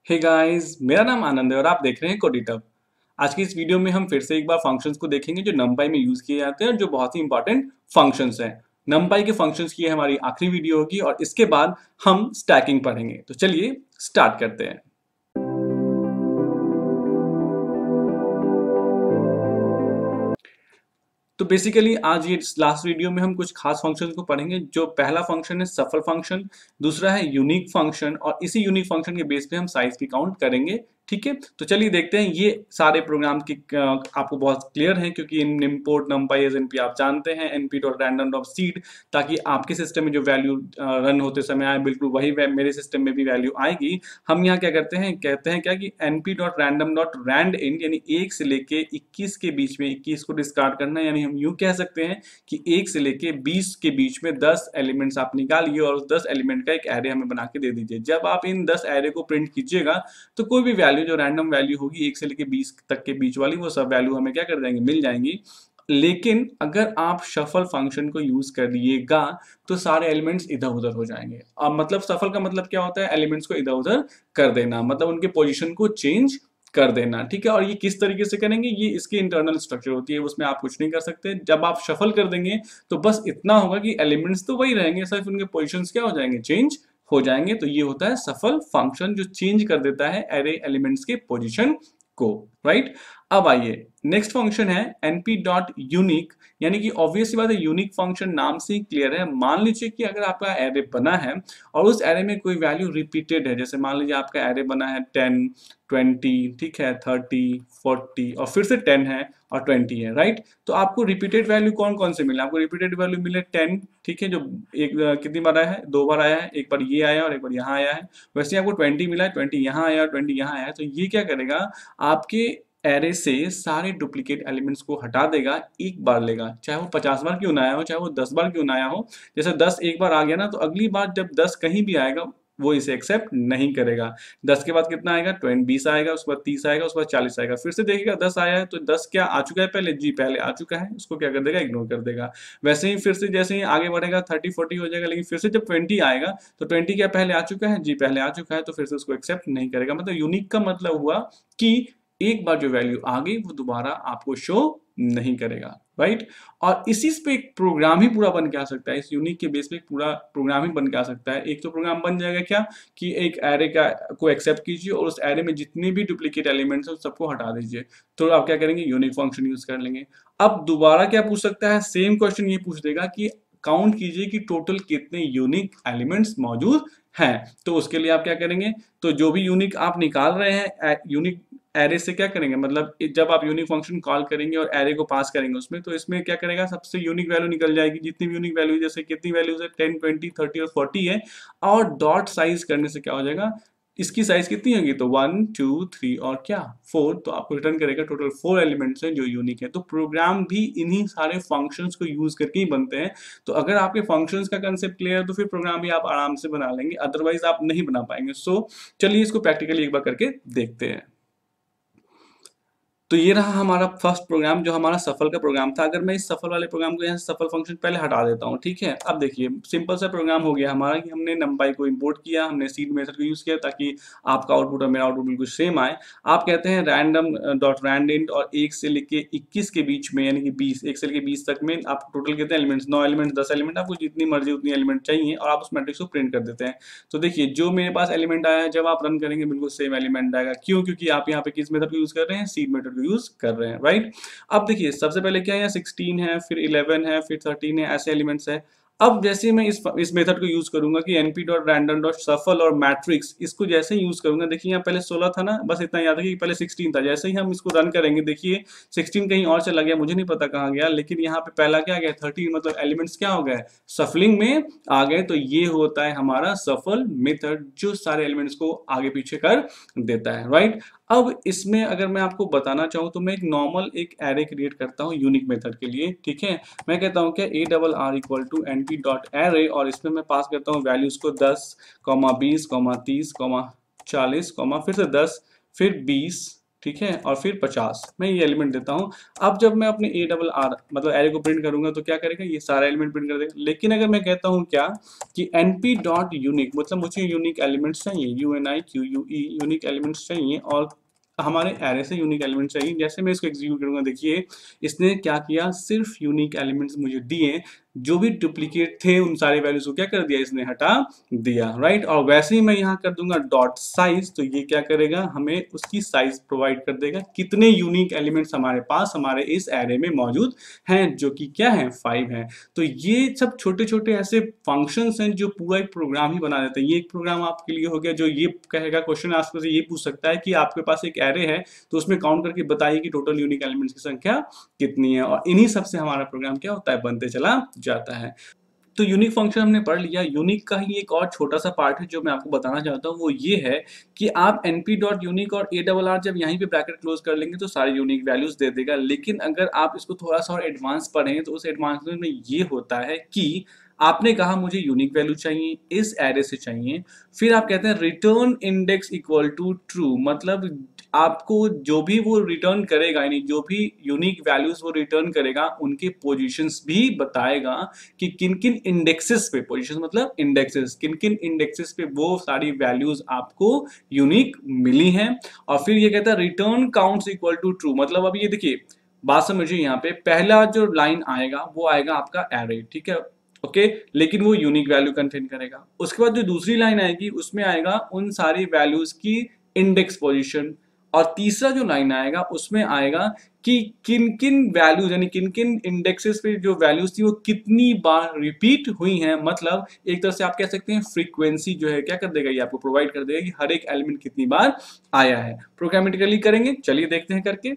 Hey guys, मेरा नाम आनंद है और आप देख रहे हैं कोडेitup। आज की इस वीडियो में हम फिर से एक बार फंक्शंस को देखेंगे जो numpy में यूज किए जाते हैं और जो बहुत ही इंपॉर्टेंट फंक्शंस हैं। numpy के फंक्शंस की हमारी आखिरी वीडियो होगी और इसके बाद हम स्टैकिंग पढ़ेंगे। तो चलिए स्टार्ट करते हैं। तो बेसिकली आज ये लास्ट वीडियो में हम कुछ खास फंक्शंस को पढ़ेंगे। जो पहला फंक्शन है सफल फंक्शन, दूसरा है यूनिक फंक्शन और इसी यूनिक फंक्शन के बेस पे हम साइज भी काउंट करेंगे। ठीक है, तो चलिए देखते हैं। ये सारे प्रोग्राम की आपको बहुत क्लियर है क्योंकि इन इम्पोर्ट नंपाई एज एनपी आप जानते हैं, np.random.seed, ताकि आपके सिस्टम में जो वैल्यू रन होते समय आए बिल्कुल वही मेरे सिस्टम में भी वैल्यू आएगी। हम यहाँ क्या करते हैं, कहते हैं क्या कि np.random.randint यानी 1 से लेके 21 के बीच में 21 को डिस्कार्ड करना, यानी हम यूं कह सकते हैं कि 1 से लेके 20 के बीच में 10 एलिमेंट्स आप निकालिए और उस 10 एलिमेंट का एक एरे हमें बना के दे दीजिए। जब आप इन 10 एरे को प्रिंट कीजिएगा तो कोई भी वैल्यू जो रैंडम वैल्यू होगी 1 से लेके 20 तक के बीच वाली, वो सब वैल्यू हमें क्या कर जाएंगी, मिल जाएंगी। लेकिन अगर आप शफल फंक्शन को यूज करिएगा तो सारे एलिमेंट्स इधर उधर हो जाएंगे। अब मतलब सफल का मतलब क्या होता है, एलिमेंट्स को इधर उधर कर देना, मतलब उनके पोजीशन को चेंज कर देना। ठीक है, और ये किस तरीके से करेंगे, ये इसकी इंटरनल स्ट्रक्चर होती है, उसमें आप कुछ नहीं कर सकते। जब आप शफल कर देंगे तो बस इतना होगा कि एलिमेंट्स तो वही रहेंगे, सिर्फ उनके पोजीशंस क्या हो जाएंगे, चेंज हो जाएंगे। तो ये होता है सफल फंक्शन जो चेंज कर देता है एरे एलिमेंट्स के पोजीशन को, राइट। अब आइए, नेक्स्ट फंक्शन है np.unique, यानी कि ऑब्वियस सी बात है, यूनिक फंक्शन नाम से ही क्लियर है। मान लीजिए कि अगर आपका एरे बना है और उस एरे में कोई वैल्यू रिपीटेड है, जैसे मान लीजिए आपका एरे बना है 10, 20, ठीक है, 30, 40 और फिर से 10 है और 20 है, राइट। तो आपको रिपीटेड वैल्यू कौन कौन से मिले, आपको रिपीटेड वैल्यू मिले 10, ठीक है, जो एक कितनी बार आया है, 2 बार आया है, एक बार ये आया और एक बार यहाँ आया है। वैसे आपको 20 मिला है, 20 यहाँ आया और 20 यहाँ आया है। तो ये क्या करेगा, आपके एरे से सारे डुप्लीकेट एलिमेंट्स को हटा देगा, एक बार लेगा, चाहे वो 50 बार क्यों ना आया हो, चाहे वो 10 बार क्यों ना आया हो। जैसे 10 एक बार आ गया ना, तो अगली बार जब 10 कहीं भी आएगा वो इसे एक्सेप्ट नहीं करेगा। 10 के बाद कितना आएगा, 20 आएगा, उसके बाद 30 आएगा, उसके बाद 40 आएगा, फिर से देखिएगा 10 आया है तो 10 क्या आ चुका है पहले, जी पहले आ चुका है, उसको क्या कर देगा, इग्नोर कर देगा। वैसे ही फिर से जैसे ही आगे बढ़ेगा 30, 40 हो जाएगा, लेकिन फिर से जब 20 आएगा तो 20 क्या पहले आ चुका है, जी पहले आ चुका है, तो फिर से उसको एक्सेप्ट नहीं करेगा। मतलब यूनिक का मतलब हुआ कि एक बार जो वैल्यू आ गई वो दोबारा आपको शो नहीं करेगा, राइट। और इसी पे एक प्रोग्राम ही पूरा बन के आ सकता है, इस यूनिक के बेस पे एक पूरा प्रोग्राम ही बन के आ सकता है। एक तो प्रोग्राम बन जाएगा क्या कि एक एरे का को एक्सेप्ट कीजिए और उस एरे में जितने भी डुप्लीकेट एलिमेंट्स हैं सबको हटा दीजिए। तो आप क्या करेंगे, यूनिक फंक्शन यूज कर लेंगे। अब दोबारा क्या पूछ सकता है, सेम क्वेश्चन ये पूछ देगा कि काउंट कीजिए कि टोटल कितने यूनिक एलिमेंट्स मौजूद हैं। तो उसके लिए आप क्या करेंगे, तो जो भी यूनिक आप निकाल रहे हैं यूनिक एरे से क्या करेंगे, मतलब जब आप यूनिक फंक्शन कॉल करेंगे और एरे को पास करेंगे उसमें, तो इसमें क्या करेगा, सबसे यूनिक वैल्यू निकल जाएगी। जितनी भी यूनिक वैल्यू, जैसे कितनी वैल्यूज है, 10, 20, 30 और 40 है। और डॉट साइज करने से क्या हो जाएगा, इसकी साइज कितनी होगी, तो 1, 2, 3 और क्या 4, तो आपको रिटर्न करेगा टोटल 4 एलिमेंट्स हैं जो यूनिक है। तो प्रोग्राम भी इन्हीं सारे फंक्शंस को यूज करके ही बनते हैं। तो अगर आपके फंक्शंस का कंसेप्ट क्लियर है तो फिर प्रोग्राम भी आप आराम से बना लेंगे, अदरवाइज आप नहीं बना पाएंगे। सो चलिए इसको प्रैक्टिकली एक बार करके देखते हैं। तो ये रहा हमारा फर्स्ट प्रोग्राम जो हमारा सफल का प्रोग्राम था। अगर मैं इस सफल वाले प्रोग्राम को यहाँ से सफल फंक्शन पहले हटा देता हूँ, ठीक है। अब देखिए सिंपल सा प्रोग्राम हो गया हमारा कि हमने नंपाई को इंपोर्ट किया, हमने सीड मेथड को यूज किया ताकि आपका आउटपुट और मेरा आउटपुट बिल्कुल सेम आए। आप कहते हैं random.randint और 1 से लेके 21 के बीच में, यानी कि 20, 1 से लेके 20 तक में आप टोटल कितने एलिमेंट्स, 9 एलिमेंट्स, 10 एलिमेंट, आपको जितनी मर्जी उतनी एलिमेंट चाहिए और आप उस मैट्रिक्स को प्रिंट कर देते हैं। तो देखिए जो मेरे पास एलिमेंट आया है, जब आप रन करेंगे बिल्कुल सेम एलिमेंट आएगा। क्यों, क्योंकि आप यहाँ पे किस मेथड को यूज कर रहे हैं, सीड मेथड को यूज कर रहे हैं, राइट। अब देखिए सबसे पहले क्या है, 16 है, फिर 11 है, फिर 13 है, ऐसे एलिमेंट्स है। अब जैसे मैं इस मेथड को यूज करूंगा कि np.random.shuffle और मैट्रिक्स, इसको जैसे ही यूज करूंगा, देखिए यहाँ पहले 16 था ना, बस इतना याद है कि पहले 16 था। जैसे ही हम इसको रन करेंगे देखिए 16 कहीं और चला गया, मुझे नहीं पता कहाँ गया, लेकिन यहाँ पे पहला क्या गया, 13, मतलब एलिमेंट्स क्या हो गए, सफलिंग में आ गए। तो ये होता है हमारा सफल मेथड जो सारे एलिमेंट्स को आगे पीछे कर देता है, राइट। अब इसमें अगर मैं आपको बताना चाहूँ तो मैं एक नॉर्मल एक एरे क्रिएट करता हूँ यूनिक मेथड के लिए, ठीक है। मैं कहता हूँ क्या ARR=np.array और इसमें मैं पास करता हूँ वैल्यूज को 10, 20, 30, 40, फिर से 10, फिर 20, ठीक है, और फिर 50 मैं ये एलिमेंट देता हूँ। अब जब मैं अपने ए डबल आर मतलब एरे को प्रिंट करूंगा तो क्या करेगा, ये सारा एलिमेंट प्रिंट कर देगा। लेकिन अगर मैं कहता हूँ क्या कि np डॉट यूनिक, मतलब मुझे यूनिक एलिमेंट्स चाहिए, UNIQUE यूनिक एलिमेंट्स चाहिए, और हमारे एरे से यूनिक एलिमेंट चाहिए। जैसे मैं इसको एग्जीक्यूट करूंगा, देखिए इसने क्या किया, सिर्फ यूनिक एलिमेंट्स मुझे दिए, जो भी डुप्लीकेट थे उन सारे वैल्यूज को क्या कर दिया, इसने हटा दिया, राइट। और वैसे ही मैं यहाँ कर दूंगा डॉट साइज, तो ये क्या करेगा, हमें उसकी साइज प्रोवाइड कर देगा, कितने यूनिक एलिमेंट्स हमारे पास हमारे इस एरे में मौजूद हैं, जो कि क्या है, 5 है। तो ये सब छोटे छोटे ऐसे फंक्शंस हैं जो पूरा एक प्रोग्राम ही बना देते हैं। ये एक प्रोग्राम आपके लिए हो गया जो ये कहेगा, क्वेश्चन आपसे से ये पूछ सकता है कि आपके पास एक एरे है तो उसमें काउंट करके बताइए कि टोटल यूनिक एलिमेंट्स की संख्या कितनी है, और इन्हीं सब से हमारा प्रोग्राम क्या होता है, बनते चला जाता है। तो यूनिक फंक्शन हमने पढ़ लिया। यूनिक का ही एक और छोटा सा पार्ट है जो मैं आपको बताना चाहता हूँ, वो ये है कि आप np डॉट यूनिक और ए डबल आर जब यहीं पे ब्रैकेट क्लोज कर लेंगे तो सारे यूनिक वैल्यूज दे देगा। लेकिन अगर आप इसको थोड़ा सा और एडवांस पढ़ें तो उस एडवांस में ये होता है कि आपने कहा मुझे यूनिक वैल्यू चाहिए, इस एरे से चाहिए, फिर आप कहते हैं return index equal to true, मतलब आपको जो भी वो रिटर्न करेगा, यानी जो भी यूनिक वैल्यूज वो रिटर्न करेगा उनके पोजीशंस भी बताएगा कि किन किन इंडेक्सेस पे, पोजीशन मतलब इंडेक्सेस, किन किन इंडेक्सेस पे वो सारी वैल्यूज आपको यूनिक मिली हैं। और फिर ये कहता है return counts equal to true, मतलब अब ये देखिए बात समझिए, यहाँ पे पहला जो लाइन आएगा वो आएगा आपका एरे, ठीक है, ओके, लेकिन वो यूनिक वैल्यू कंटेन करेगा। उसके बाद जो दूसरी लाइन आएगी उसमें आएगा उन सारी वैल्यूज की इंडेक्स पोजीशन, और तीसरा जो लाइन आएगा उसमें आएगा कि किन किन वैल्यूज, यानी किन किन इंडेक्सेस पे जो वैल्यूज थी वो कितनी बार रिपीट हुई हैं। मतलब एक तरह से आप कह सकते हैं फ्रीक्वेंसी जो है क्या कर देगा, ये आपको प्रोवाइड कर देगा कि हर एक एलिमेंट कितनी बार आया है। प्रोग्रामेटिकली करेंगे, चलिए देखते हैं करके।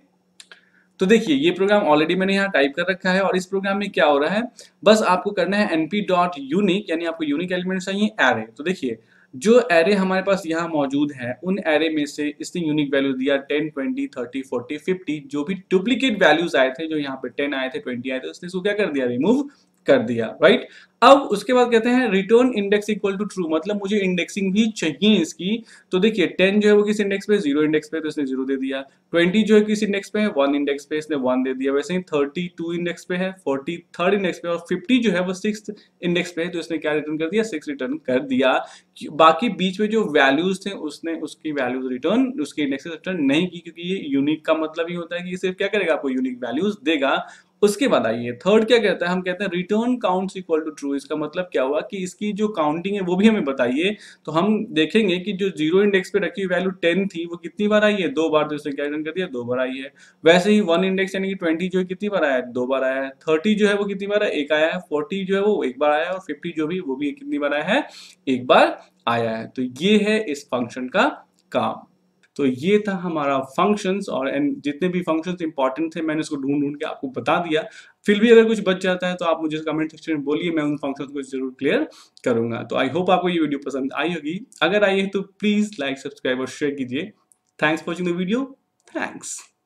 तो देखिए ये प्रोग्राम ऑलरेडी मैंने यहाँ टाइप कर रखा है, और इस प्रोग्राम में क्या हो रहा है, बस आपको करना है np डॉट यूनिक, यानी आपको यूनिक एलिमेंट चाहिए एरे। तो देखिए जो एरे हमारे पास यहाँ मौजूद है उन एरे में से इसने यूनिक वैल्यू दिया 10, 20, 30, 40, 50, जो भी डुप्लीकेट वैल्यूज आए थे, जो यहाँ पे 10 आए थे, 20 आए थे, उसने इसको क्या कर दिया, रिमूव कर दिया, राइट। अब उसके बाद कहते हैं return index equal to true, मतलब मुझे इंडेक्सिंग भी चाहिए इसकी। तो देखिए 10 जो है वो किस इंडेक्स पे, 0 इंडेक्स पे, तो इसने 0 दे दिया। 20 जो है किस इंडेक्स पे है, 1 इंडेक्स पे, इसने 1 दे दिया। वैसे ही 32 इंडेक्स पे है, 40 थर्ड इंडेक्स पे, और 50 जो है वो 6th इंडेक्स पे है, तो इसने क्या रिटर्न कर दिया, 6 रिटर्न कर दिया। बाकी बीच में जो वैल्यूज थे उसने उसकी वैल्यूज रिटर्न, उसके इंडेक्सेस रिटर्न नहीं की, क्योंकि ये यूनिक का मतलब ही होता है कि ये सिर्फ क्या करेगा, आपको यूनिक वैल्यूज देगा। उसके बाद आइए थर्ड क्या कहता है, हम कहते हैं return counts equal to true. इसका मतलब क्या हुआ कि इसकी जो काउंटिंग है वो भी हमें बताइए। तो हम देखेंगे कि जो 0 इंडेक्स पे रखी हुई वैल्यू 10 थी वो कितनी बार आई है, 2 बार, तो इसने क्या रिटर्न कर दिया, 2 बार आई है। वैसे ही 1 इंडेक्स यानी कि 20 जो है कितनी बार आया है, 2 बार आया है। 30 जो है वो कितनी बार है, 1 आया है। 40 जो है वो 1 बार आया है, और 50 जो भी वो भी कितनी बार आया है, 1 बार आया है। तो ये है इस फंक्शन का काम। तो ये था हमारा फंक्शंस, और जितने भी फंक्शंस इंपॉर्टेंट थे मैंने उसको ढूंढ ढूंढ के आपको बता दिया। फिर भी अगर कुछ बच जाता है तो आप मुझे कमेंट सेक्शन में बोलिए, मैं उन फंक्शंस को जरूर क्लियर करूंगा। तो आई होप आपको ये वीडियो पसंद आई होगी। अगर आई है तो प्लीज लाइक, सब्सक्राइब और शेयर कीजिए। Thanks for watching the video. Thanks.